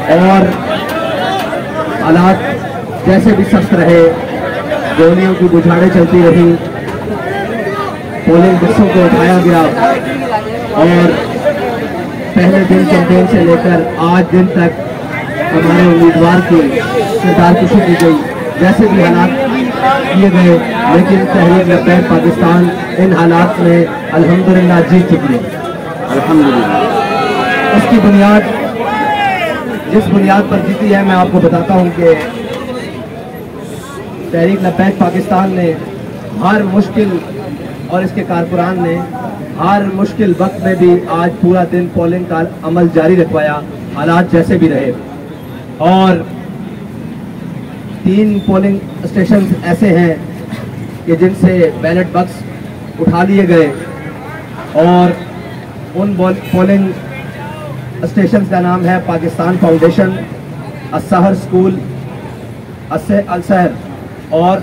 और हालात जैसे भी सख्त रहे, गोलियों की बुझाड़ें चलती रही, पोलिंग बूथों को उठाया गया और पहले दिन कैंपेन से लेकर आज दिन तक हमारे उम्मीदवार की सरदारकुशी की गई। जैसे भी हालात किए गए, लेकिन तहरीक लब्बैक पाकिस्तान इन हालात में अल्हम्दुलिल्लाह जीत चुकी है। अल्हम्दुलिल्लाह उसकी बुनियाद, जिस बुनियाद पर जीती है, मैं आपको बताता हूँ कि तहरीक लब्बैक पाकिस्तान ने हर मुश्किल और इसके कारकुनान ने हर मुश्किल वक्त में भी आज पूरा दिन पोलिंग का अमल जारी रखवाया, हालात जैसे भी रहे। और 3 पोलिंग स्टेशन ऐसे हैं कि जिनसे बैलेट बॉक्स उठा लिए गए और उन पोलिंग स्टेशन का नाम है पाकिस्तान फाउंडेशन, असहर स्कूल, अलसहर और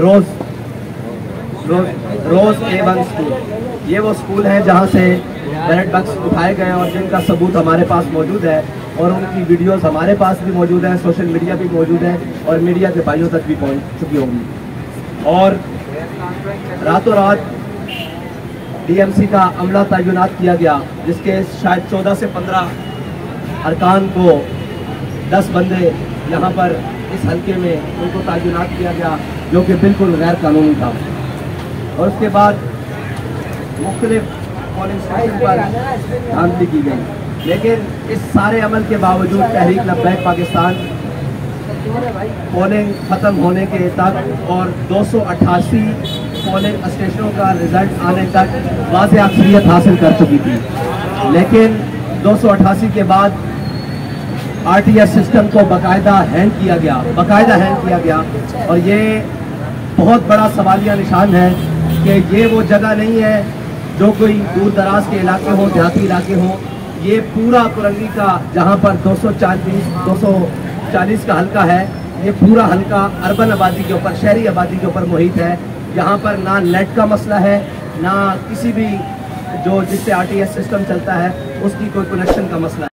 रोज A1 स्कूल। ये वो स्कूल है जहाँ से बैलेट बॉक्स उठाए गए और जिनका सबूत हमारे पास मौजूद है और उनकी वीडियोस हमारे पास भी मौजूद है, सोशल मीडिया भी मौजूद है और मीडिया के भाइयों तक भी पहुँच चुकी होंगी। और रातों रात DMC का अमला तैनात किया गया, जिसके शायद 14 से 15 अरकान को 10 बंदे यहाँ पर इस हल्के में उनको तैनात किया गया, जो कि बिल्कुल गैर कानूनी था। और उसके बाद मुख्तलिफ पोलिंग स्टेशन पर धांधली की गई, लेकिन इस सारे अमल के बावजूद तहरीक लब्बैक पाकिस्तान पोलिंग ख़त्म होने के तक और 288 पोलिंग स्टेशनों का रिजल्ट आने तक वाज़ेह अक्सरियत हासिल कर चुकी थी। लेकिन 288 के बाद RTS सिस्टम को बाकायदा हैंग किया गया और ये बहुत बड़ा सवालिया निशान है कि ये वो जगह नहीं है जो कोई दूर दराज के इलाके हों, देहाती इलाके हों। ये पूरा कुरंगी का, जहाँ पर 240 का हल्का है, ये पूरा हल्का अर्बन आबादी के ऊपर, शहरी आबादी के ऊपर मुहित है। यहाँ पर ना नेट का मसला है, ना किसी भी जो जिससे RTS सिस्टम चलता है उसकी कोई कनेक्शन का मसला है।